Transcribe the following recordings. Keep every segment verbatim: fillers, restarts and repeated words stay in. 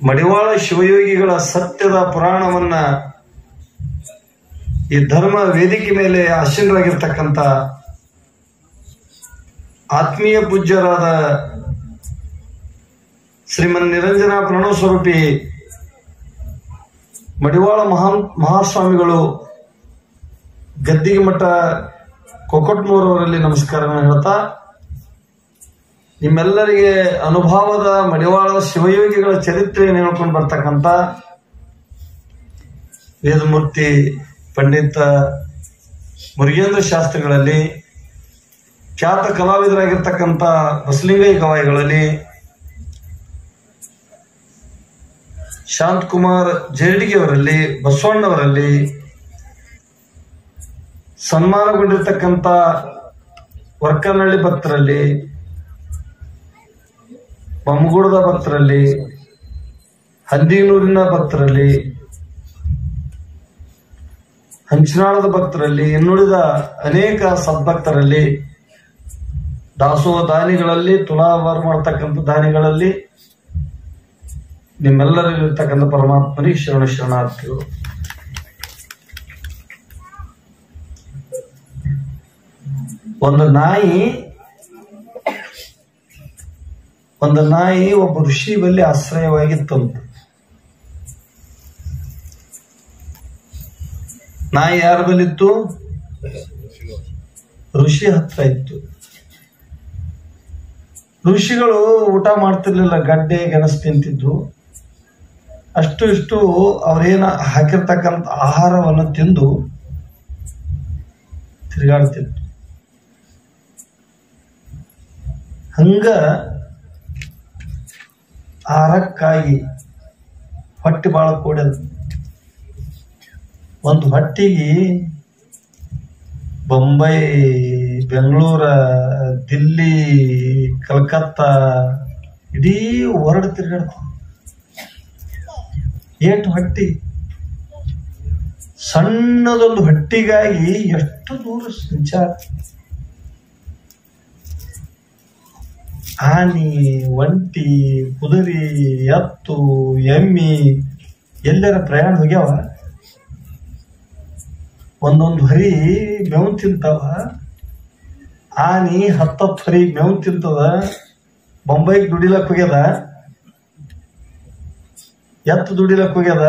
ಮಡಿವಾಳ ಶಿವಯೋಗಿಗಳ ಸತ್ಯದ ಪುರಾಣವನ್ನ ಈ ಧರ್ಮ ವೇದಿಕೆ ಮೇಲೆ ಆಸೀನರಾಗಿರ್ತಕ್ಕಂಥ ಆತ್ಮೀಯ ಪೂಜ್ಯರಾದ ಶ್ರೀಮನ್ ನಿರಂಜನ ಪ್ರಣವ ಸ್ವರೂಪಿ ಮಡಿವಾಳ ಮಹಾ ಮಹಾಸ್ವಾಮಿಗಳು ಗದ್ದಿಗೆ ಮಠ ಕೊಕಟ್ನೂರವರಲ್ಲಿ ನಮಸ್ಕಾರಗಳನ್ನು ಹೇಳ್ತಾ, ನಿಮ್ಮೆಲ್ಲರಿಗೆ ಅನುಭವದ ಮಡಿವಾಳ ಶಿವಯೋಗಿಗಳ ಚರಿತ್ರೆಯನ್ನು ಹೇಳ್ಕೊಂಡು ಬರ್ತಕ್ಕಂಥ ವೇದಮೂರ್ತಿ ಪಂಡಿತ ಮುರುಗೇಂದ್ರ ಶಾಸ್ತ್ರಿಗಳಲ್ಲಿ, ಖ್ಯಾತ ಕಲಾವಿದರಾಗಿರ್ತಕ್ಕಂಥ ಬಸಲಿಂಗಯ್ಯ ಗವಾಯಿಗಳಲ್ಲಿ, ಶಾಂತಕುಮಾರ್ ಜೇರಡಿಗೆಯವರಲ್ಲಿ, ಬಸವಣ್ಣವರಲ್ಲಿ, ಸನ್ಮಾನಗೊಂಡಿರ್ತಕ್ಕಂಥ ವರ್ಕನಹಳ್ಳಿ ಭಕ್ತರಲ್ಲಿ, ಬೊಮ್ಮಗೂಡದ ಭಕ್ತರಲ್ಲಿ, ಹಂದಿನೂರಿನ ಭಕ್ತರಲ್ಲಿ, ಹಂಚಿನಾಳದ ಭಕ್ತರಲ್ಲಿ, ಇನ್ನುಳಿದ ಅನೇಕ ಸದ್ಭಕ್ತರಲ್ಲಿ, ದಾಸೋಹ ದಾನಿಗಳಲ್ಲಿ, ತುಲಾಭಾರ ಮಾಡತಕ್ಕಂಥ ದಾನಿಗಳಲ್ಲಿ ನಿಮ್ಮೆಲ್ಲರಿಗಿರ್ತಕ್ಕಂಥ ಪರಮಾತ್ಮನಿಗೆ ಶರಣ ಶರಣಾರ್ಥಿಗಳು. ಒಂದು ನಾಯಿ ಒಂದು ನಾಯಿ ಒಬ್ಬ ಋಷಿ ಬಳಿ ಆಶ್ರಯವಾಗಿತ್ತಂತ. ನಾಯಿ ಯಾರ ಬಲ್ಲಿತ್ತು? ಋಷಿ ಹತ್ರ ಇತ್ತು. ಋಷಿಗಳು ಊಟ ಮಾಡ್ತಿರ್ಲಿಲ್ಲ, ಗಡ್ಡೆ ಗೆಣಸು ತಿಂತಿದ್ರು. ಅಷ್ಟು ಇಷ್ಟು ಅವ್ರೇನ ಹಾಕಿರ್ತಕ್ಕಂಥ ಆಹಾರವನ್ನು ತಿಂದು ತಿರುಗಾಡ್ತಿದ್ರು. ಹಂಗ ಆಹಾರಕ್ಕಾಗಿ ಹೊಟ್ಟೆ ಬಾಳ ಕೂಡದು. ಒಂದು ಹೊಟ್ಟಿಗೆ ಬೊಂಬೈ, ಬೆಂಗಳೂರ, ದಿಲ್ಲಿ, ಕಲ್ಕತ್ತಾ ಇಡೀ ಹೊರಡು ತಿರುಗಾಡ್ತ. ಏಟು ಹೊಟ್ಟಿ, ಸಣ್ಣದೊಂದು ಹೊಟ್ಟಿಗಾಗಿ ಎಷ್ಟು ದೂರ ಸಂಚಾರ. ಆನಿ, ಒಂಟಿ, ಕುದುರೆ, ಎತ್ತು, ಎಮ್ಮಿ ಎಲ್ಲರ ಪ್ರಯಾಣ ಹೋಗ್ಯಾವ. ಒಂದೊಂದು ಹರಿ ಮೇವು ತಿಂತಾವ. ಆನಿ ಹತ್ತತ್ತು ಹರಿ ಮೇವು ತಿಂತದ. ಬೊಂಬೈಗೆ ದುಡಿಲಕ್ ಹೋಗ್ಯದ, ಎತ್ತು ದುಡಿಲಕ್ ಹೋಗ್ಯದ,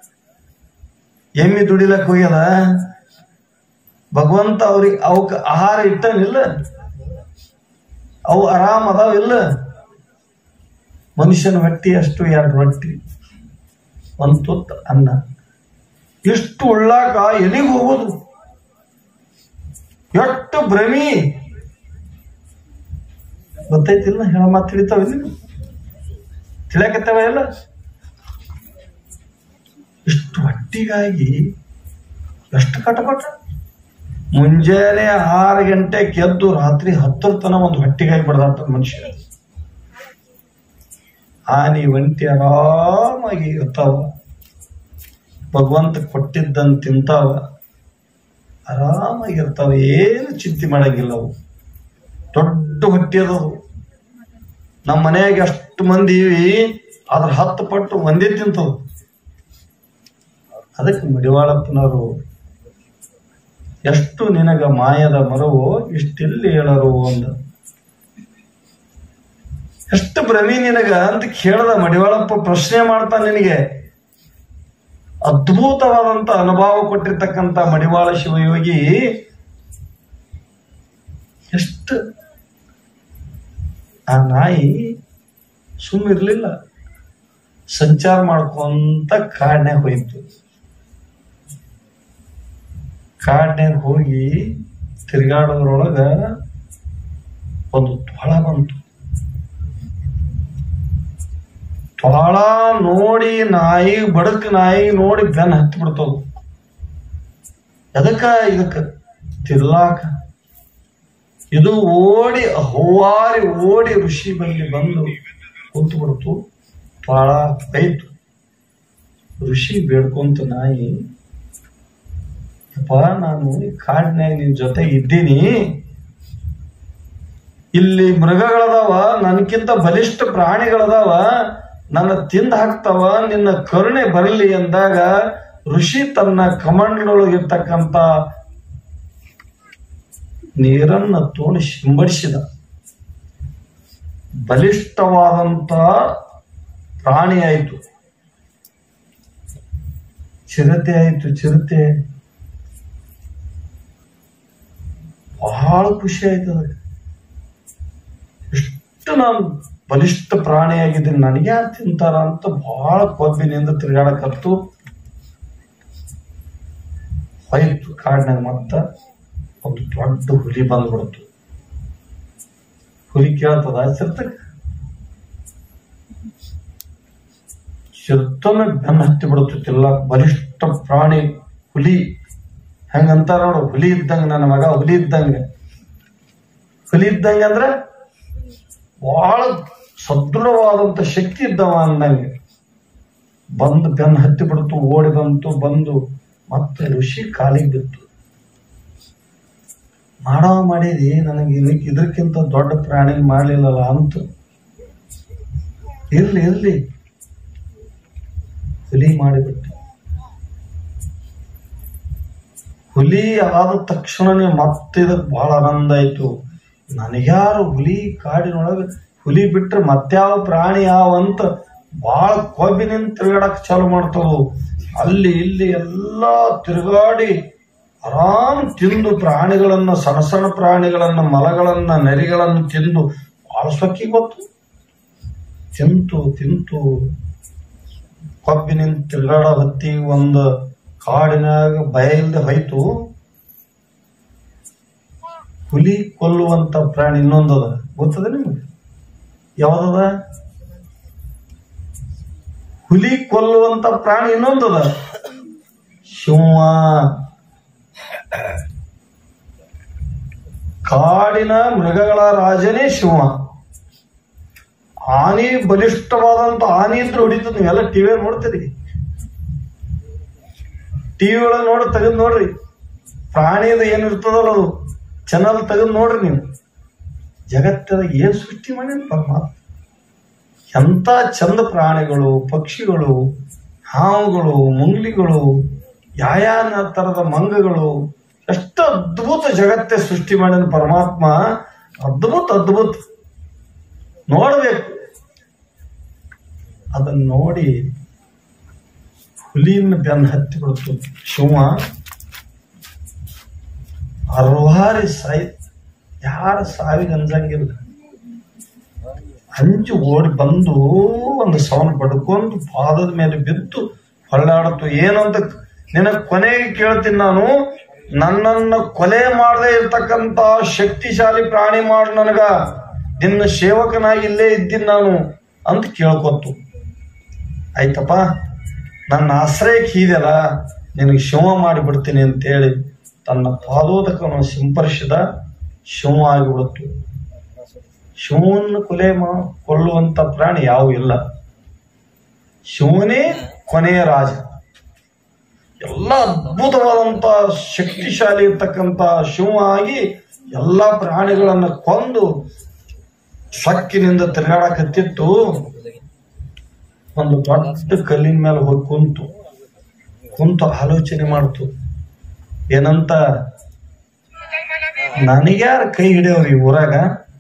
ಎಮ್ಮಿ ದುಡಿಲಕ್ ಹೋಗ್ಯದ. ಭಗವಂತ ಅವ್ರಿಗೆ ಅವಕ್ ಆಹಾರ ಇಟ್ಟನಿಲ್ಲ, ಅವು ಆರಾಮ್ ಅದಾವ ಇಲ್ಲ. ಮನುಷ್ಯನ ಹೊಟ್ಟಿ ಅಷ್ಟು ಎರಡು ರೊಟ್ಟಿ, ಒಂದು ತುತ್ತು ಅನ್ನ, ಇಷ್ಟು ಉಳ್ಳಾಕ ಎಲ್ಲಿಗೆ ಹೋಗೋದು? ಎಷ್ಟು ಭ್ರಮಿ ಗೊತ್ತೈತಿಲ್ಲ? ಹೇಳ ಮಾತು ತಿಳಿತಾವ ಇಲ್ಲಿ, ತಿಳಿಯಕತ್ತವ ಎಲ್ಲ. ಇಷ್ಟು ಹೊಟ್ಟಿಗಾಗಿ ಎಷ್ಟು ಕಟಪಟ. ಮುಂಜಾನೆ ಆರು ಗಂಟೆ ಕೆದ್ದು ರಾತ್ರಿ ಹತ್ತರ ತನ ಒಂದು ಹೊಟ್ಟಿಗಾಗಿ ಬಡದಾಡ್ತ ಮನುಷ್ಯ. ಆನಿ, ಒಂಟಿ ಆರಾಮಾಗಿ ಇರ್ತಾವ, ಭಗವಂತ ಕೊಟ್ಟಿದ್ದಂತ ತಿಂತಾವ, ಆರಾಮಾಗಿರ್ತಾವ, ಏನು ಚಿಂತೆ ಮಾಡಂಗಿಲ್ಲ. ಅವು ದೊಡ್ಡ ಹೊಟ್ಟಿ ಅದವು. ನಮ್ಮ ಮನೆಯಾಗ ಅಷ್ಟು ಮಂದಿ ಅದ್ರ ಹತ್ತು ಪಟ್ಟು ಒಂದೇ ತಿಂತವು. ಅದಕ್ಕೆ ಮಡಿವಾಳಪ್ಪನವರು ಎಷ್ಟು ನಿನಗ ಮಾಯದ ಮರವು ಇಷ್ಟೆಲ್ಲಿ ಹೇಳರು ಅಂದ. ಎಷ್ಟು ಭ್ರಮಿ ನಿನಗ ಅಂತ ಕೇಳದ ಮಡಿವಾಳಪ್ಪ ಪ್ರಶ್ನೆ ಮಾಡ್ತಾನೆ. ನಿನಗೆ ಅದ್ಭುತವಾದಂತ ಅನುಭವ ಕೊಟ್ಟಿರ್ತಕ್ಕಂಥ ಮಡಿವಾಳ ಶಿವಯೋಗಿ ಎಷ್ಟು. ಆ ನಾಯಿ ಸುಮ್ಮಿರ್ಲಿಲ್ಲ, ಸಂಚಾರ ಮಾಡ್ಕೊಂತ ಕಾಡ್ನ್ಯಾಗ ಹೋಯ್ತು. ಕಾಡ್ನ್ಯಾಗ ಹೋಗಿ ತಿರುಗಾಡೋದ್ರೊಳಗ ಒಂದು ತೊಳ ಬಂತು. ತೊಳ ನೋಡಿ ನಾಯಿ, ಬಡಕ್ ನಾಯಿ ನೋಡಿ ಬೆನ್ ಹತ್ತಿ ಬಿಡ್ತವು. ಎದಕ್ಕ? ಇದಕ್ಕ ತಿರ್ಲಾಕ. ಇದು ಓಡಿ ಹೂವಾರಿ ಓಡಿ ಋಷಿ ಬಲ್ಲಿ ಬಂದು ಕುಂತು ಬಿಡ್ತು. ತೊಳ ಕೈತು. ಋಷಿ ಬೇಡ್ಕೊಂತ ನಾಯಿ, ಅಪ್ಪ, ನಾನು ಕಾಡಿನಾಗ ನಿನ್ ಜೊತೆ ಇದ್ದೀನಿ, ಇಲ್ಲಿ ಮೃಗಗಳದಾವ, ನನ್ಕಿಂತ ಬಲಿಷ್ಠ ಪ್ರಾಣಿಗಳದಾವ, ನನ್ನ ತಿಂದ ಹಾಕ್ತಾವ, ನಿನ್ನ ಕರುಣೆ ಬರಲಿ ಎಂದಾಗ ಋಷಿ ತನ್ನ ಕಮಂಡಲೊಳಗಿರ್ತಕ್ಕಂಥ ನೀರನ್ನ ತೋಡಿ ಸಿಂಬಡಿಸಿದ. ಬಲಿಷ್ಠವಾದಂತ ಪ್ರಾಣಿ ಆಯಿತು, ಚಿರತೆ ಆಯಿತು. ಚಿರತೆ ಬಹಳ ಖುಷಿ ಆಯ್ತು ಅದಕ್ಕೆ. ಎಷ್ಟು ನಾನು ಬಲಿಷ್ಠ ಪ್ರಾಣಿಯಾಗಿದ್ದೀನಿ, ನನಗೆ ಯಾರು ತಿಂತಾರ ಅಂತ ಬಹಳ ಕೊಬ್ಬಿನಿಂದ ತಿರುಗಾಡಕತ್ತು. ಹೋಯ್ತು ಕಾಡಿನಾಗ. ಮತ್ತ ಒಂದು ದೊಡ್ಡ ಹುಲಿ ಬಂದ್ಬಿಡ್ತು. ಹುಲಿ ಕೇಳ್ತದ ಚಿರ್ತಕ್ಕ, ಚಿರ್ತನ ಬೆನ್ನ ಹತ್ತಿ ಬಿಡುತ್ತಿಲ್ಲ. ಬಲಿಷ್ಠ ಪ್ರಾಣಿ ಹುಲಿ ಹೆಂಗಂತಾರ ನೋಡು, ಹುಲಿ ಇದ್ದಂಗ ನನ್ನ ಮಗ, ಹುಲಿ ಇದ್ದಂಗ. ಹುಲಿ ಇದ್ದಂಗ ಅಂದ್ರೆ ಬಹಳ ಸದೃಢವಾದಂತ ಶಕ್ತಿ ಇದ್ದವ ಅಂದಂಗೆ. ಬಂದು ಬೆನ್ನ ಹತ್ತಿ ಬಿಡ್ತು, ಓಡಿ ಬಂತು. ಬಂದು ಮತ್ತೆ ಋಷಿ ಕಾಲಿಗೆ ಬಿತ್ತು. ಮಾಡವ ಮಾಡಿದಿ, ನನಗೆ ಇದಕ್ಕಿಂತ ದೊಡ್ಡ ಪ್ರಾಣಿ ಮಾಡ್ಲಿಲ್ಲಲ್ಲ ಅಂತ. ಇರ್ಲಿ ಇರ್ಲಿ ಹುಲಿ ಮಾಡಿಬಿಟ್ಟು. ಹುಲಿ ಆದ ತಕ್ಷಣನೇ ಮತ್ತೆ ಇದಕ್ಕೆ ಬಹಳ ಆನಂದ ಆಯ್ತು. ನನಗ್ಯಾರು ಹುಲಿ ಕಾಡಿನೊಳಗೆ ಹುಲಿ ಬಿಟ್ರೆ ಮತ್ಯಾವ ಪ್ರಾಣಿ ಯಾವ ಅಂತ ಬಹಳ ಕೊಬ್ಬಿನಿಂದ ತಿರುಗಾಡಕ್ ಚಾಲು ಮಾಡ್ತಾವು. ಅಲ್ಲಿ ಇಲ್ಲಿ ಎಲ್ಲಾ ತಿರುಗಾಡಿ ಆರಾಮ್ ತಿಂದು ಪ್ರಾಣಿಗಳನ್ನ, ಸಣ್ಣ ಸಣ್ಣ ಪ್ರಾಣಿಗಳನ್ನ, ಮಲಗಳನ್ನ, ನರಿಗಳನ್ನ ತಿಂದು ಬಹಳ ಸೊಕ್ಕಿ ಗೊತ್ತು. ತಿಂತು ತಿಂತು ಕೊಬ್ಬಿನಿಂದ ತಿರುಗಾಡ ಹತ್ತಿ ಒಂದು ಕಾಡಿನಾಗ ಭಯ ಇಲ್ಲದೆ ಹೋಯ್ತು. ಹುಲಿ ಕೊಲ್ಲುವಂತ ಪ್ರಾಣಿ ಇನ್ನೊಂದದ, ಗೊತ್ತದ ನಿಮ್ಗೆ? ಯಾವ್ದದ? ಹುಲಿ ಕೊಲ್ಲುವಂತ ಪ್ರಾಣಿ ಇನ್ನೊಂದದ, ಸಿಂಹ. ಕಾಡಿನ ಮೃಗಗಳ ರಾಜನೇ ಸಿಂಹ. ಆನೆ ಬಲಿಷ್ಠವಾದಂತ ಆನೆ ಇದ್ರೆ ಹೊಡಿತದ. ನೀವೆಲ್ಲ ಟಿವಿ ನೋಡ್ತೀರಿ, ಟಿವಿ ಒಳಗೆ ನೋಡಿ ತೆಗೆದು ನೋಡ್ರಿ, ಪ್ರಾಣಿದ ಏನಿರ್ತದಲ್ಲ ಅದು ಚಾನಲ್ ತೆಗೆದು ನೋಡ್ರಿ ನೀವು. ಜಗತ್ತದ ಏನ್ ಸೃಷ್ಟಿ ಮಾಡಿ ಪರಮಾತ್ಮ. ಎಂತ ಚಂದ ಪ್ರಾಣಿಗಳು, ಪಕ್ಷಿಗಳು, ಹಾವುಗಳು, ಮುಂಗ್ಲಿಗಳು, ಯಾಯಾನ ತರದ ಮಂಗಗಳು, ಎಷ್ಟು ಅದ್ಭುತ ಜಗತ್ತೇ ಸೃಷ್ಟಿ ಮಾಡಿದ ಪರಮಾತ್ಮ. ಅದ್ಭುತ ಅದ್ಭುತ ನೋಡ್ಬೇಕು. ಅದನ್ನ ನೋಡಿ ಹುಲಿನ ಬೆನ್ನ ಹತ್ತಿ ಬಿಡ್ತು ಸಿಂಹ. ಅರ್ವಾರಿ ಸಾಯಿ, ಯಾರ ಸಾವಿಗೆ ಅಂಜಂಗಿಲ್ಲ. ಹಂಚು ಓಡಿ ಬಂದು ಒಂದು ಸೌನ್ ಪಡ್ಕೊಂಡು ಪಾದದ ಮೇಲೆ ಬಿದ್ದು ಹೊಳ್ಳಾಡತ್ತು. ಏನಂತ ನಿನಗೆ ಕೊನೆಗೆ ಕೇಳ್ತೀನಿ ನಾನು, ನನ್ನನ್ನ ಕೊಲೆ ಮಾಡದೆ ಇರ್ತಕ್ಕಂತ ಶಕ್ತಿಶಾಲಿ ಪ್ರಾಣಿ ಮಾಡು ನನಗ, ನಿನ್ನ ಸೇವಕನಾಗಿ ಇಲ್ಲೇ ಇದ್ದೀನಿ ನಾನು ಅಂತ ಕೇಳ್ಕೊತ್ತು. ಆಯ್ತಪ್ಪ, ನನ್ನ ಆಶ್ರಯಕ್ಕೆ ಇದೆಯಲ್ಲ, ನಿನಗೆ ಶಿವ ಮಾಡಿಬಿಡ್ತೀನಿ ಅಂತೇಳಿ ತನ್ನ ಪಾದೋದಕವನ್ನು ಸಿಂಪರಿಸಿದ. ಶಿವ ಆಗಿಬಿಡುತ್ತು. ಶಿವನ ಕೊಲೆ ಮಾ ಕೊಲ್ಲುವಂತ ಪ್ರಾಣಿ ಯಾವ ಇಲ್ಲ. ಶಿವನೇ ಕೊನೆಯ ರಾಜ. ಎಲ್ಲ ಅದ್ಭುತವಾದಂತ ಶಕ್ತಿಶಾಲಿ ಇರ್ತಕ್ಕಂತ ಶಿವ ಆಗಿ ಎಲ್ಲಾ ಪ್ರಾಣಿಗಳನ್ನ ಕೊಂದು ಸೊಕ್ಕಿನಿಂದ ತಿರುಗಾಡಕತ್ತಿತ್ತು. ಒಂದು ದೊಡ್ಡ ಕಲ್ಲಿನ ಮೇಲೆ ಹೋಗಿ ಕುಂತು ಕುಂತು ಆಲೋಚನೆ ಮಾಡ್ತು. ಏನಂತ, ನನಗ್ಯಾರ ಕೈ ಹಿಡಿಯವ್ರು ಈ ಊರಾಗ,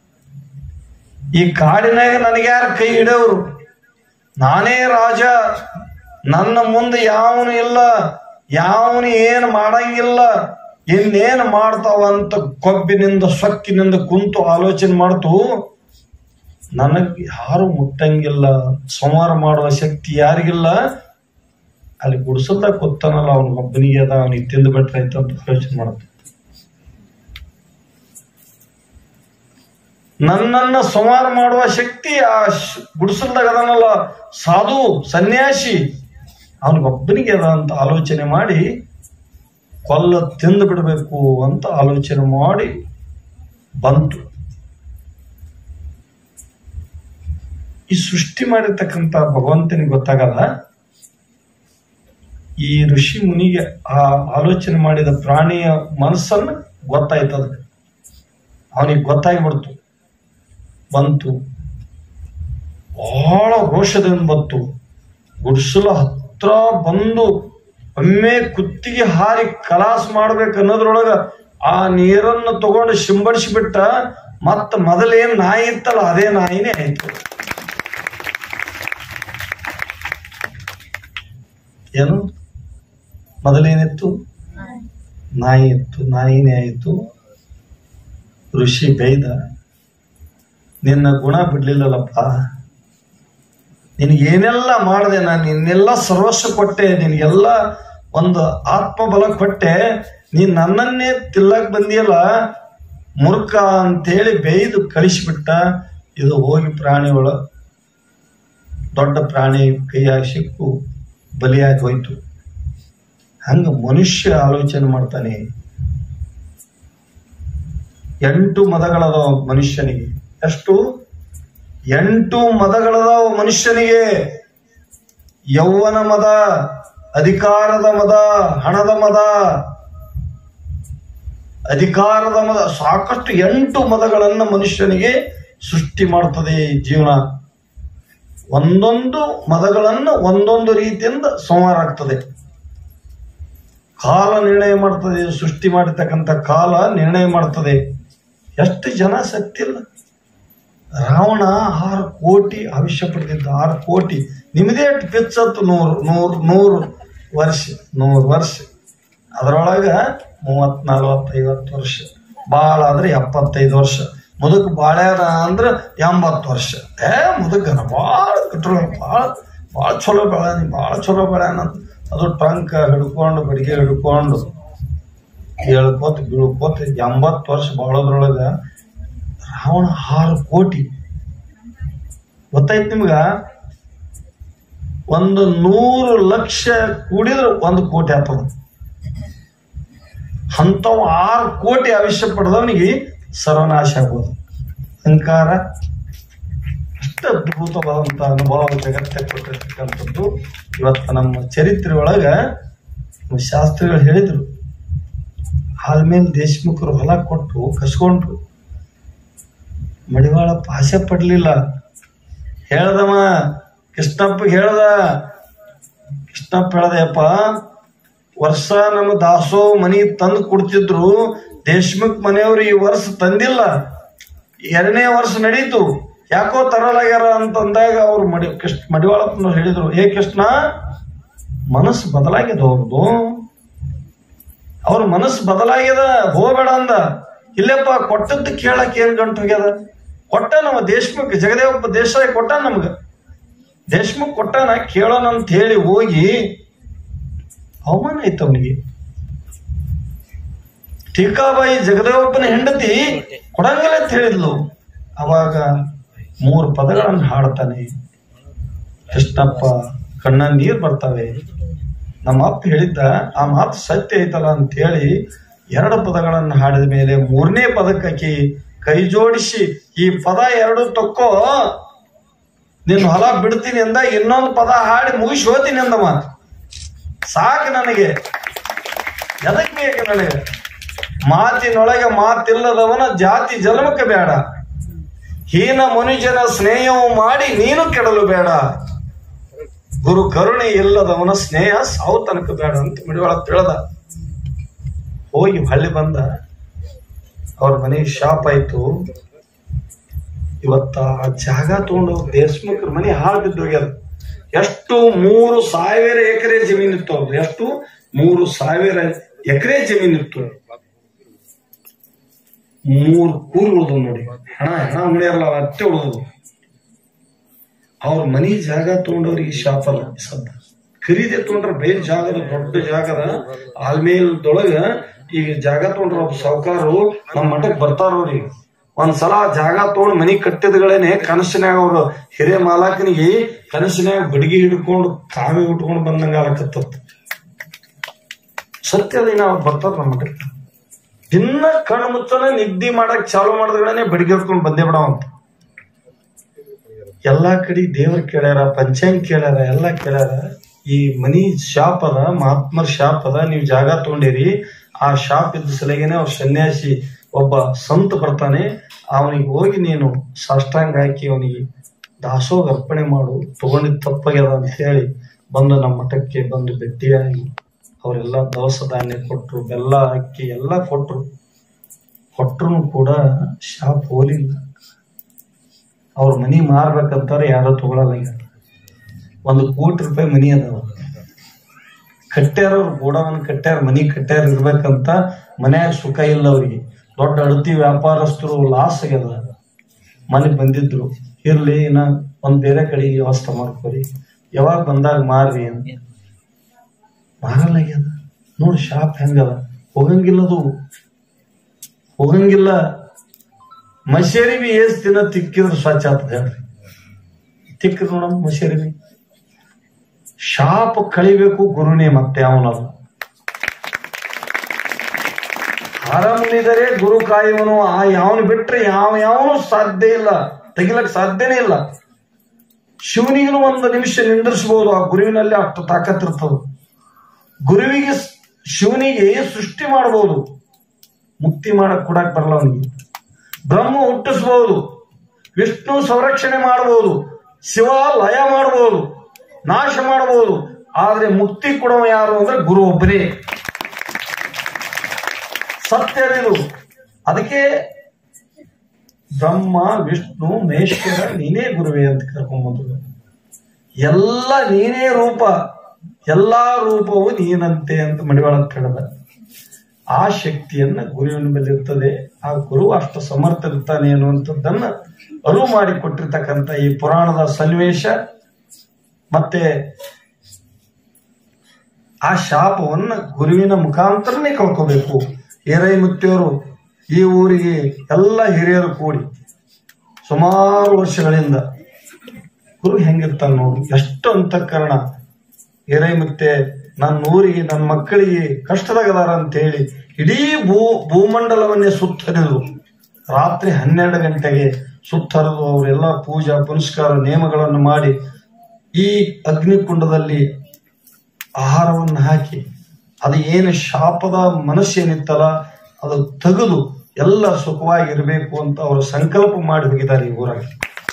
ಈ ಕಾಡಿನಾಗ ನನಗ್ಯಾರ ಕೈ ಹಿಡಿಯವ್ರು? ನಾನೇ ರಾಜ, ನನ್ನ ಮುಂದೆ ಯಾವನು ಇಲ್ಲ, ಯಾವನು ಏನು ಮಾಡಂಗಿಲ್ಲ, ಇನ್ನೇನು ಮಾಡ್ತಾವಂತ ಕೊಬ್ಬಿನಿಂದ ಸೊಕ್ಕಿನಿಂದ ಕುಂತು ಆಲೋಚನೆ ಮಾಡ್ತು. ನನಗ್ ಯಾರು ಮುಟ್ಟಂಗಿಲ್ಲ, ಸಂಹಾರ ಮಾಡುವ ಶಕ್ತಿ ಯಾರಿಗಿಲ್ಲ. ಅಲ್ಲಿ ಗುಡಿಸಲ್ದಾಗ ಕೂತಾನಲ್ಲ ಅವನ ಒಬ್ಬನಿಗೆ ಅದ, ಅವನಿಗೆ ತಿಂದು ಬಿಟ್ರೆ ಆಯ್ತು ಅಂತ ಆಲೋಚನೆ ಮಾಡುತ್ತೆ. ನನ್ನನ್ನ ಸಂಹಾರ ಮಾಡುವ ಶಕ್ತಿ ಆ ಗುಡಿಸಲ್ದಾಗ ಅದನ್ನಲ್ಲ, ಸಾಧು ಸನ್ಯಾಸಿ ಅವನಿಗೊಬ್ಬನಿಗೆ ಅದ ಅಂತ ಆಲೋಚನೆ ಮಾಡಿ ಕೊಲ್ಲ ತಿಂದು ಬಿಡಬೇಕು ಅಂತ ಆಲೋಚನೆ ಮಾಡಿ ಬಂತು. ಈ ಸೃಷ್ಟಿ ಮಾಡಿರ್ತಕ್ಕಂಥ ಭಗವಂತನಿಗೆ ಗೊತ್ತಾಗಲ್ಲ. ಈ ಋಷಿ ಮುನಿಗೆ ಆ ಆಲೋಚನೆ ಮಾಡಿದ ಪ್ರಾಣಿಯ ಮನಸ್ಸನ್ನು ಗೊತ್ತಾಯ್ತದ. ಅವನಿಗೆ ಗೊತ್ತಾಗಿಬಿಡ್ತು. ಬಂತು, ಬಹಳ ರೋಷದಿಂದ ಬಂತು. ಗುಡಿಸಲ ಹತ್ರ ಬಂದು ಒಮ್ಮೆ ಕುತ್ತಿಗೆ ಹಾರಿ ಕಲಾಸ್ ಮಾಡ್ಬೇಕು ಅನ್ನೋದ್ರೊಳಗ ಆ ನೀರನ್ನು ತಗೊಂಡು ಸಿಂಬಡಿಸಿಬಿಟ್ಟ. ಮತ್ತ ಮೊದಲೇನ್ ನಾಯಿ ಇತ್ತಲ್ಲ ಅದೇ ನಾಯಿನೇ ಆಯ್ತು. ಏನು ಮೊದಲೇನಿತ್ತು? ನಾಯಿ ಇತ್ತು, ನಾಯಿನೇ ಆಯಿತು. ಋಷಿ ಬೈದ, ನಿನ್ನ ಗುಣ ಬಿಡ್ಲಿಲ್ಲಲ್ಲಪ್ಪ, ನಿನಗೇನೆಲ್ಲ ಮಾಡಿದೆ ನಾನು, ನಿನ್ನೆಲ್ಲ ಸರ್ವಸ್ವ ಕೊಟ್ಟೆ, ನಿನಗೆಲ್ಲ ಒಂದು ಆತ್ಮಬಲ ಕೊಟ್ಟೆ, ನೀನ್ ನನ್ನನ್ನೇ ತಿಲ್ಲಕ್ ಬಂದಿಯಲ್ಲ ಮೂರ್ಖ ಅಂತೇಳಿ ಬೈದು ಕಳಿಸಿಬಿಟ್ಟ. ಇದು ಹೋಗಿ ಪ್ರಾಣಿಗಳ ದೊಡ್ಡ ಪ್ರಾಣಿ ಕೈಯಾಗಿ ಸಿಕ್ಕು ಬಲಿಯಾಗಿ ಹೋಯ್ತು. ಹಂಗ ಮನುಷ್ಯ ಆಲೋಚನೆ ಮಾಡ್ತಾನೆ. ಎಂಟು ಮದಗಳದಾವ ಮನುಷ್ಯನಿಗೆ. ಎಷ್ಟು? ಎಂಟು ಮದಗಳದಾವ ಮನುಷ್ಯನಿಗೆ. ಯೌವನ ಮದ, ಅಧಿಕಾರದ ಮದ, ಹಣದ ಮದ, ಅಧಿಕಾರದ ಮದ, ಸಾಕಷ್ಟು ಎಂಟು ಮದಗಳನ್ನ ಮನುಷ್ಯನಿಗೆ ಸೃಷ್ಟಿ ಮಾಡ್ತದೆ ಈ ಜೀವನ. ಒಂದೊಂದು ಮದಗಳನ್ನು ಒಂದೊಂದು ರೀತಿಯಿಂದ ಸಂಹಾರ ಆಗ್ತದೆ. ಕಾಲ ನಿರ್ಣಯ ಮಾಡ್ತದೆ. ಸೃಷ್ಟಿ ಮಾಡಿರ್ತಕ್ಕಂಥ ಕಾಲ ನಿರ್ಣಯ ಮಾಡ್ತದೆ. ಎಷ್ಟು ಜನ ಸತ್ತಿಲ್ಲ. ರಾವಣ ಆರು ಕೋಟಿ ಆವಿಷ್ಯ ಪಡೆದಿದ್ದ. ಆರು ಕೋಟಿ ನಿಮ್ಮದೇ ಪಿಚ್ಚತ್ತು ನೂರು ನೂರು ನೂರು ವರ್ಷ ನೂರು ವರ್ಷ ಅದರೊಳಗ ಮೂವತ್ ನಲ್ವತ್ ಐವತ್ತು ವರ್ಷ, ಬಾಳ ಆದ್ರೆ ಎಪ್ಪತ್ತೈದು ವರ್ಷ, ಮುದುಕ್ ಬಾಳ್ಯಾರ ಅಂದ್ರೆ ಎಂಬತ್ತು ವರ್ಷ. ಏ ಮುದುಕನ ಭಾಳ ಕಟ್ರೋಲ್, ಭಾಳ ಭಾಳ ಚಲೋ ಬೆಳ, ಭಾಳ ಚಲೋ ಬೆಳ್ಯಾನ. ಅದು ಟ್ರಂಕ್ ಹಿಡ್ಕೊಂಡು ಬಡಿಗೆ ಹಿಡ್ಕೊಂಡು ಹೇಳ್ಕೋತ ಬೀಳ್ಕೋತ ಎಂಬತ್ತು ವರ್ಷ ಬಾಳೋದ್ರೊಳಗ ರಾವಣ ಆರು ಕೋಟಿ. ಗೊತ್ತಾಯ್ತು ನಿಮ್ಗ? ಒಂದು ನೂರು ಲಕ್ಷ ಕೂಡಿದ್ರೆ ಒಂದು ಕೋಟಿ ಆಗ್ತದ. ಅಂಥವ್ ಆರು ಕೋಟಿ ಆವಿಷ್ಯ ಪಡೆದವನಿಗೆ ಸರ್ವನಾಶ ಆಗ್ಬೋದು. ಅಹಂಕಾರ ಅಷ್ಟು ಅದ್ಭುತವಾದಂತ ಅನುಭವ ಜಗತ್ತೇ ಕೊಟ್ಟಿರ್ತಕ್ಕಂಥದ್ದು. ಇವತ್ತು ನಮ್ಮ ಚರಿತ್ರೆ ಒಳಗ ಶಾಸ್ತ್ರಿಗಳು ಹೇಳಿದ್ರು, ಆಲ್ಮೇಲೆ ದೇಶಮುಖರು ಹೊಲ ಕೊಟ್ಟು ಕಸ್ಕೊಂಡ್ರು. ಮಡಿವಾಳಪ್ಪ ಆಸೆ ಪಡ್ಲಿಲ್ಲ. ಹೇಳ್ದವ ಕೃಷ್ಣಪ್ಪ ಹೇಳ್ದ, ಕೃಷ್ಣಪ್ಪ ಹೇಳ್ದಪ್ಪ, ವರ್ಷ ನಮ್ಮ ದಾಸೋ ಮನಿ ತಂದು ಕೊಡ್ತಿದ್ರು, ದೇಶಮುಖ್ ಮನೆಯವರು ಈ ವರ್ಷ ತಂದಿಲ್ಲ, ಎರಡನೇ ವರ್ಷ ನಡೀತು, ಯಾಕೋ ತರಲಾಗ್ಯಾರ ಅಂತಂದಾಗ ಅವ್ರು ಮಡಿ ಕೃಷ್ಣ ಮಡಿವಾಳಪ್ಪನವ್ರು ಹೇಳಿದ್ರು, ಏ ಕೃಷ್ಣ, ಮನಸ್ಸು ಬದಲಾಗ್ಯದ ಅವ್ರದ್ದು, ಅವ್ರ ಮನಸ್ಸು ಬದಲಾಗ್ಯದ, ಹೋಗ್ಬೇಡ ಅಂದ. ಇಲ್ಲಪ್ಪ ಕೊಟ್ಟದ್ದು ಕೇಳಕ್ ಏನ್ ಗಂಟು ಹೋಗ್ಯದ, ಕೊಟ್ಟ ನಮ್ಮ ದೇಶಮುಖ್ ಜಗದೇವಪ್ಪ ದೇಶಾಯಿ ಕೊಟ್ಟ, ನಮ್ಗ ದೇಶಮುಖ್ ಕೊಟ್ಟಾನ, ಕೇಳೋಣ ಅಂತ ಹೇಳಿ ಹೋಗಿ ಅವಮಾನ ಆಯ್ತು ಅವನಿಗೆ. ಟೀಕಾಬಾಯಿ ಜಗದೇವಪ್ಪನ ಹೆಂಡತಿ ಕೊಡಂಗಿಲ್ಲ ಅಂತ ಹೇಳಿದ್ಲು. ಅವಾಗ ಮೂರು ಪದಗಳನ್ನು ಹಾಡ್ತಾನೆ ಕೃಷ್ಣಪ್ಪ. ಕಣ್ಣ ನೀರ್ ಬರ್ತವೆ. ನಮ್ಮ ಅಪ್ಪ ಹೇಳಿದ್ದ ಆ ಮಾತು ಸತ್ಯ ಐತಲ್ಲ ಅಂತ ಹೇಳಿ ಎರಡು ಪದಗಳನ್ನು ಹಾಡಿದ ಮೇಲೆ ಮೂರನೇ ಪದಕ್ಕೆ ಕೈ ಜೋಡಿಸಿ, ಈ ಪದ ಎರಡು ತಕ್ಕೋ, ನಿನ್ನ ಹೊಲ ಬಿಡ್ತೀನಿ ಅಂದ, ಇನ್ನೊಂದು ಪದ ಹಾಡಿ ಮುಗಿಸಿ ಹೋತೀನಿ ಅಂದವ. ಸಾಕು ನನಗೆ, ಎದಕ್ ಬೇಕು ನನಗೆ? ಮಾತಿನೊಳಗೆ ಮಾತಿಲ್ಲದವನ ಜಾತಿ ಜನ್ಮಕ್ಕೆ ಬೇಡ, ಹೀನ ಮನುಜನ ಸ್ನೇಹವು ಮಾಡಿ ನೀನು ಕೆಡಲು ಬೇಡ, ಗುರು ಕರುಣೆ ಇಲ್ಲದವನ ಸ್ನೇಹ ಸಾವು ತನಕ ಬೇಡ ಅಂತ ಮಡಿವಾಳ ತಿಳ್ದ. ಹೋಗಿ ಹಳ್ಳಿ ಬಂದ. ಅವ್ರ ಮನೆಗೆ ಶಾಪ್ ಆಯ್ತು. ಇವತ್ತ ಆ ಜಾಗ ತಗೊಂಡು ದೇಶಮುಖರ ಮನೆ ಹಾಳು ಬಿದ್ದು ಹೋಗ್ಯದ. ಎಷ್ಟು? ಮೂರು ಸಾವಿರ ಎಕರೆ ಜಮೀನಿತ್ತು ಅವ್ರು. ಎಷ್ಟು? ಮೂರು ಸಾವಿರ ಎಕರೆ ಜಮೀನಿತ್ತು. ಮೂರು ಕೂರು ಉಳಿದು ನೋಡಿ. ಹಣ ಹಣ ಉಳಿಯಲ್ಲ, ಅತ್ತೆ ಉಳಿದು. ಅವ್ರ ಮನಿ ಜಾಗ ತಗೊಂಡವ್ರಿಗೆ ಶಾಪ್ ಅಲ್ಲ, ಸದ್ದ ಖರೀದಿ ತಗೊಂಡ್ರ ಬೇರೆ ಜಾಗದ, ದೊಡ್ಡ ಜಾಗದ ಆಲ್ಮೇಲ್ದೊಳಗ ಈಗ ಜಾಗ ತಗೊಂಡ್ರ ಒಬ್ಬ ಸಾವುಕಾರು ನಮ್ಮ ಮಠಕ್ ಬರ್ತಾರವ್ರಿಗೆ. ಒಂದ್ಸಲ ಜಾಗ ತಗೊಂಡ್ ಮನಿ ಕಟ್ಟಿದ್ಗಳೇನೆ ಕನಸಿನಾಗ ಅವ್ರು ಹಿರಿಯ ಮಾಲಾಕನಿಗೆ ಕನಸಿನಾಗ ಬಡಿಗೆ ಹಿಡ್ಕೊಂಡು ಕಾಮಿ ಉಟ್ಕೊಂಡು ಬಂದಂಗ ಆಗಕತ್ತ. ಸತ್ಯದ ಅವ್ರು ಬರ್ತಾರ ನಮ್ಮ ಮಠಕ್ಕೆ. ದಿನ ಕಣ್ಣು ಮುಚ್ಚನೆ ನಿದ್ದೆ ಮಾಡಕ್ ಚಾಲು ಮಾಡಿದ್ಗಳೇನೆ ಬಡಿಗೆ ಹಿಡ್ಕೊಂಡು ಬಂದೇ ಬಿಡವಂತ. ಎಲ್ಲಾ ಕಡೆ ದೇವ್ರ ಕೇಳ್ಯಾರ, ಪಂಚಾಂಗ ಕೇಳ್ಯಾರ, ಎಲ್ಲಾ ಕೇಳ್ಯಾರ. ಈ ಮನಿ ಶಾಪ್ ಅದ, ಮಹಾತ್ಮರ ಶಾಪ್ ಅದ, ನೀವು ಜಾಗ ತಗೊಂಡಿರಿ. ಆ ಶಾಪ್ ಇದ್ದ ಸಲಗೇನೆ ಅವ್ರ ಸನ್ಯಾಸಿ ಒಬ್ಬ ಸಂತ ಬರ್ತಾನೆ. ಅವನಿಗೆ ಹೋಗಿ ನೀನು ಸಾಷ್ಟಾಂಗ ಹಾಕಿ ಅವನಿಗೆ ದಾಸೋಗ ಅರ್ಪಣೆ ಮಾಡು, ತಗೊಂಡಿದ್ ತಪ್ಪಾಗ್ಯದ ಅಂತ ಹೇಳಿ ಬಂದು ನಮ್ಮ ಮಠಕ್ಕೆ ಬಂದು ಭೇಟಿಯಾಗಿ ಅವರೆಲ್ಲ ದವಸ ಧಾನ್ಯ ಕೊಟ್ರು, ಬೆಲ್ಲ ಅಕ್ಕಿ ಎಲ್ಲ ಕೊಟ್ರು. ಕೊಟ್ರು ಕೂಡ ಶಾಪ್ ಹೋಲಿಲ್ಲ. ಅವ್ರ ಮನಿ ಮಾರ್ಬೇಕಂತಾರೆ ಯಾರೋ ತಗೊಳಲ್ಲ. ಈಗ ಒಂದು ಕೋಟಿ ರೂಪಾಯಿ ಮನಿ ಅದಾವ, ಕಟ್ಟ್ಯಾರ, ಅವ್ರು ಗೋಡವನ್ ಕಟ್ಟ್ಯಾರ, ಮನಿ ಕಟ್ಟ್ಯಾರ ಇರ್ಬೇಕಂತ. ಮನ್ಯಾಗ ಸುಖ ಇಲ್ಲ ಅವ್ರಿಗೆ. ದೊಡ್ಡ ಅಡತಿ ವ್ಯಾಪಾರಸ್ಥರು ಲಾಸ್ ಆಗ್ಯದ. ಮನೆ ಬಂದಿದ್ರು, ಇರ್ಲಿ ಇನ್ನ ಒಂದ್ ಬೇರೆ ಕಡೆಗೆ ವ್ಯವಸ್ಥೆ ಮಾಡ್ಕೊರಿ, ಯಾವಾಗ ಬಂದಾಗ ಮಾರ್ರಿ ಅಂತ. ಮಾರಲ್ಲ ಆಗ್ಯದ. ನೋಡಿ ಶಾಪ್ ಹೆಂಗದ, ಹೋಗಂಗಿಲ್ಲದು, ಹೋಗಂಗಿಲ್ಲ. ಮಸೇರಿ ಬಿ ಏಸ್ ದಿನ ತಿಕ್ಕಿದ್ರು ಸ್ವಚ್ಛ ಆಗ್ತದೆ ಹೇಳ್ರಿ. ತಿಕ್ಕಿದ್ರು ನೋಡಮ್ ಮಸೇರಿ ಬಿ. ಶಾಪ್ ಕಳಿಬೇಕು ಗುರುನೇ, ಮತ್ತೆ ಅವನಲ್ಲ. ಆರಾಮನಿದರೆ ಗುರು ಕಾಯುವನು. ಆ ಯಾವನು ಬಿಟ್ರೆ ಯಾವ ಯಾವನು ಸಾಧ್ಯ ಇಲ್ಲ, ತೆಗಿಲಕ್ ಸಾಧ್ಯನೇ ಇಲ್ಲ. ಶಿವನಿಗೂ ಒಂದು ನಿಮಿಷ ನಿಂದಿರಿಸಬಹುದು, ಆ ಗುರುವಿನಲ್ಲಿ ಅಷ್ಟು ತಾಕತ್ ಇರ್ತದೆ. ಗುರುವಿಗೆ ಶಿವನಿಗೆ ಸೃಷ್ಟಿ ಮಾಡಬಹುದು, ಮುಕ್ತಿ ಮಾಡಕ್ ಕೊಡಕ್ ಬರಲ್ಲ ಅವನಿಗೆ. ಬ್ರಹ್ಮ ಹುಟ್ಟಿಸಬಹುದು, ವಿಷ್ಣು ಸಂರಕ್ಷಣೆ ಮಾಡಬಹುದು, ಶಿವ ಲಯ ಮಾಡಬಹುದು, ನಾಶ ಮಾಡಬಹುದು. ಆದ್ರೆ ಮುಕ್ತಿ ಕೊಡುವ ಯಾರು ಅಂದ್ರೆ ಗುರು ಒಬ್ಬನೇ. ಸತ್ಯವಿದು. ಅದಕ್ಕೆ ಬ್ರಹ್ಮ ವಿಷ್ಣು ಮಹೇಶ್ವರ ನೀನೇ ಗುರುವೇ ಅಂತ ಕರ್ಕೊಂಡ್ಬಂದ್ರು. ಎಲ್ಲ ನೀನೇ ರೂಪ, ಎಲ್ಲಾ ರೂಪವು ನೀನಂತೆ ಅಂತ ಮಡಿವಾಳ ಹೇಳಿದ. ಆ ಶಕ್ತಿಯನ್ನ ಗುರುವಿನ ಮೇಲೆ ಇರ್ತದೆ. ಆ ಗುರು ಅಷ್ಟು ಸಮರ್ಥ ಇರ್ತಾನೆ ಅನ್ನುವಂಥದ್ದನ್ನ ಅರಿವು ಮಾಡಿಕೊಟ್ಟಿರ್ತಕ್ಕಂಥ ಈ ಪುರಾಣದ ಸನ್ನಿವೇಶ, ಮತ್ತೆ ಆ ಶಾಪವನ್ನ ಗುರುವಿನ ಮುಖಾಂತರನೇ ಕಳ್ಕೋಬೇಕು. ಹಿರೇಮುತ್ತಿಯವರು ಈ ಊರಿಗೆ ಎಲ್ಲ ಹಿರಿಯರು ಕೂಡಿ ಸುಮಾರು ವರ್ಷಗಳಿಂದ, ಗುರು ಹೆಂಗಿರ್ತಾನ ನೋಡಿ, ಎಷ್ಟು ಅಂತಃಕರಣ. ಹಿರೇಮುತ್ತೆ ನನ್ನ ಊರಿಗೆ, ನನ್ನ ಮಕ್ಕಳಿಗೆ ಕಷ್ಟದಾಗದಾರ ಅಂತ ಹೇಳಿ ಇಡೀ ಭೂ ಭೂಮಂಡಲವನ್ನೇ ಸುತ್ತರಿದ್ರು. ರಾತ್ರಿ ಹನ್ನೆರಡು ಗಂಟೆಗೆ ಸುತ್ತರಿದು ಅವರೆಲ್ಲ ಪೂಜಾ ಪುನಸ್ಕಾರ ನೇಮಗಳನ್ನು ಮಾಡಿ ಈ ಅಗ್ನಿಕುಂಡದಲ್ಲಿ ಆಹಾರವನ್ನು ಹಾಕಿ, ಅದು ಏನು ಶಾಪದ ಮನಸ್ಸೇನಿತ್ತಲ್ಲ ಅದು ತೆಗೆದು ಎಲ್ಲ ಸುಖವಾಗಿರ್ಬೇಕು ಅಂತ ಅವರು ಸಂಕಲ್ಪ ಮಾಡಿ ಹೋಗಿದ್ದಾರೆ ಈ ಊರಾಗಿ.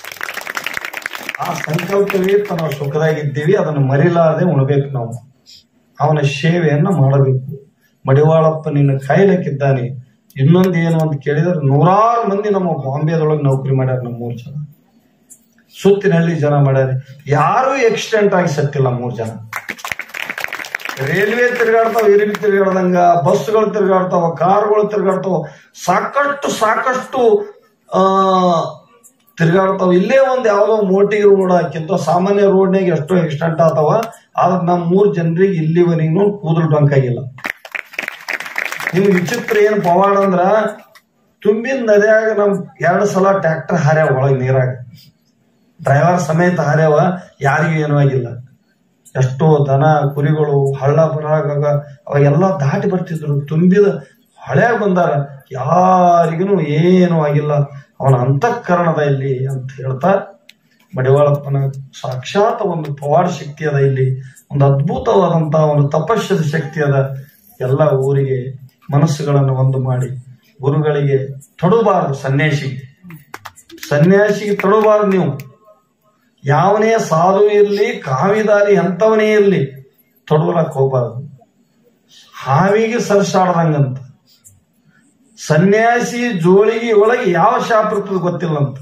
ಆ ಸಂಕಲ್ಪವೇ ನಾವು ಸುಖದಾಗಿದ್ದೀವಿ, ಅದನ್ನು ಮರಿಲಾರದೆ ಉಣಬೇಕು. ನಾವು ಅವನ ಸೇವೆಯನ್ನ ಮಾಡಬೇಕು. ಮಡಿವಾಳಪ್ಪ ನಿನ್ನ ಕಾಯ್ಲಕ್ಕಿದ್ದಾನೆ. ಇನ್ನೊಂದು ಏನು ಅಂತ ಕೇಳಿದ್ರೆ, ನೂರಾರು ಮಂದಿ ನಮ್ಮ ಬಾಂಬೆದೊಳಗೆ ನೌಕರಿ ಮಾಡ್ಯಾರ. ನಮ್ಮ ಮೂರು ಜನ ಸುತ್ತಿನಲ್ಲಿ ಜನ ಮಾಡ್ಯಾರ. ಯಾರು ಆಕ್ಸಿಡೆಂಟ್ ಆಗಿ ಸತ್ತಿಲ್ಲ. ಮೂರು ಜನ ರೈಲ್ವೆ ತಿರುಗಾಡ್ತಾವ, ಇರಿಬಿ ತಿರುಗಾಡ್ದಂಗ, ಬಸ್ಗಳು ತಿರುಗಾಡ್ತಾವ, ಕಾರ್ಗಳು ತಿರುಗಾಡ್ತಾವ, ಸಾಕಷ್ಟು ಸಾಕಷ್ಟು ಆ ತಿರುಗಾಡ್ತಾವ. ಇಲ್ಲೇ ಒಂದ್ ಯಾವ್ದೋ ಮೋಟಿ ರೋಡ್ ಹಾಕಿಂತ ಸಾಮಾನ್ಯ ರೋಡ್ನಾಗ ಎಷ್ಟೋ ಆಕ್ಸಿಡೆಂಟ್ ಆತಾವ. ಆದ್ರೆ ನಮ್ ಮೂರ್ ಜನರಿಗೆ ಇಲ್ಲಿವರೆಗೂ ಕೂದಲು ಡೊಂಕಾಗಿಲ್ಲ. ನಿಮ್ಗೆ ವಿಚಿತ್ರ ಏನ್ ಪವಾಡ ಅಂದ್ರ, ತುಂಬಿನ ನದಿಯಾಗ ನಮ್ ಎರಡು ಸಲ ಟ್ರ್ಯಾಕ್ಟರ್ ಹಾರ್ಯಾವ ಒಳಗೆ ನೀರಾಗ, ಡ್ರೈವರ್ ಸಮೇತ ಹಾರ್ಯಾವ, ಯಾರಿಗೂ ಏನೂ ಆಗಿಲ್ಲ. ಎಷ್ಟೋ ದನ ಕುರಿಗಳು ಹಳ್ಳ ಬರಾಗ ಅವಾಗೆಲ್ಲ ದಾಟಿ ಬರ್ತಿದ್ರು. ತುಂಬಿದ ಹಳ್ಯಾಗ ಬಂದಾರ, ಯಾರಿಗೂ ಏನೂ ಆಗಿಲ್ಲ. ಅವನ ಅಂತಃಕರಣದ ಇಲ್ಲಿ ಅಂತ ಹೇಳ್ತಾ, ಮಡಿವಾಳಪ್ಪನ ಸಾಕ್ಷಾತ್ ಒಂದು ಪವಾಡ ಶಕ್ತಿ ಅದ ಇಲ್ಲಿ, ಒಂದು ಅದ್ಭುತವಾದಂತಹ ಒಂದು ತಪಸ್ಸದ ಶಕ್ತಿ ಅದ. ಎಲ್ಲ ಊರಿಗೆ ಮನಸ್ಸುಗಳನ್ನು ಒಂದು ಮಾಡಿ ಗುರುಗಳಿಗೆ ತೊಡಬಾರದು. ಸನ್ಯಾಸಿಗೆ ಸನ್ಯಾಸಿಗೆ ತೊಡಬಾರದು. ನೀವು ಯಾವನೇ ಸಾಧು ಇರ್ಲಿ, ಕಾವಿದಾರಿ ಎಂತವನೇ ಇರ್ಲಿ, ತೊಡಲಕ್ ಹೋಗ್ಬಾರ್ದು. ಹಾವಿಗೆ ಸರ್ಸಾಡ್ದಂಗಂತ. ಸನ್ಯಾಸಿ ಜೋಳಿಗೆ ಒಳಗೆ ಯಾವ ಶಾಪ ಇರ್ತದೆ ಗೊತ್ತಿಲ್ಲ ಅಂತ.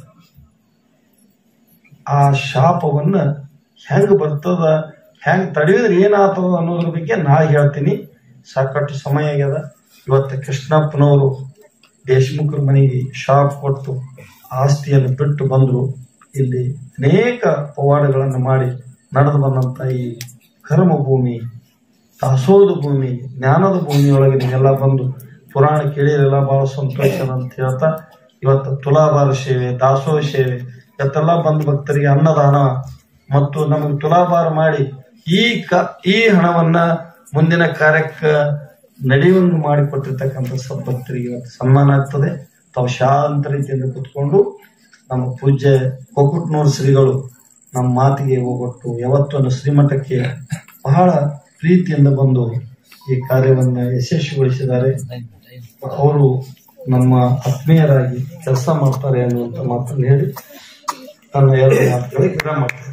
ಆ ಶಾಪವನ್ನ ಹೆಂಗ್ ಬರ್ತದ, ಹೆಂಗ್ ತಡೆಯುದ್ರೆ ಏನಾಗ್ತದ ಅನ್ನೋದ್ರ ಬಗ್ಗೆ ನಾಳೆ ಹೇಳ್ತೀನಿ. ಸಾಕಷ್ಟು ಸಮಯ ಆಗ್ಯದ. ಇವತ್ತು ಕೃಷ್ಣಪ್ಪನವರು ದೇಶಮುಖರ ಮನೆಗೆ ಶಾಪ್ ಕೊಟ್ಟು ಆಸ್ತಿಯನ್ನು ಬಿಟ್ಟು ಬಂದ್ರು. ಇಲ್ಲಿ ಅನೇಕ ಪವಾಡಗಳನ್ನು ಮಾಡಿ ನಡೆದು ಬಂದಂತ ಈ ಕರ್ಮ ಭೂಮಿ, ದಾಸೋದ ಭೂಮಿ, ಜ್ಞಾನದ ಭೂಮಿಯೊಳಗೆ ನೀವೆಲ್ಲ ಬಂದು ಪುರಾಣ ಕೇಳಿರೆಲ್ಲ ಬಹಳ ಸಂತೋಷ ಅಂತ ಹೇಳ್ತಾ, ಇವತ್ತು ತುಲಾಭಾರ ಸೇವೆ, ದಾಸೋಹ ಸೇವೆ, ಇವತ್ತೆಲ್ಲ ಬಂದು ಭಕ್ತರಿಗೆ ಅನ್ನದಾನ ಮತ್ತು ನಮಗೆ ತುಲಾಭಾರ ಮಾಡಿ ಈ ಕ ಈ ಹಣವನ್ನ ಮುಂದಿನ ಕಾರ್ಯಕ್ಕೆ ನಡೆಯುವಂಗೆ ಮಾಡಿಕೊಟ್ಟಿರ್ತಕ್ಕಂಥ ಸದ್ಭಕ್ತರಿಗೆ ಇವತ್ತು ಸನ್ಮಾನ ಆಗ್ತದೆ. ತಾವು ಶಾಂತ ರೀತಿಯಿಂದ ಕುತ್ಕೊಂಡು ನಮ್ಮ ಪೂಜ್ಯ ಕೊಕ್ಕುಟ್ನೂರು ಶ್ರೀಗಳು ನಮ್ಮ ಮಾತಿಗೆ ಹೋಗೊಟ್ಟು ಯಾವತ್ತೊಂದು ಶ್ರೀಮಠಕ್ಕೆ ಬಹಳ ಪ್ರೀತಿಯಿಂದ ಬಂದು ಈ ಕಾರ್ಯವನ್ನ ಯಶಸ್ವಿಗೊಳಿಸಿದ್ದಾರೆ. ಅವರು ನಮ್ಮ ಆತ್ಮೀಯರಾಗಿ ಕೆಲಸ ಮಾಡ್ತಾರೆ ಅನ್ನುವಂತ ಮಾತನ್ನು ಹೇಳಿ ತನ್ನ ಎರಡು ಮಾತುಗಳಿಗೆ ವಿರಾಮ.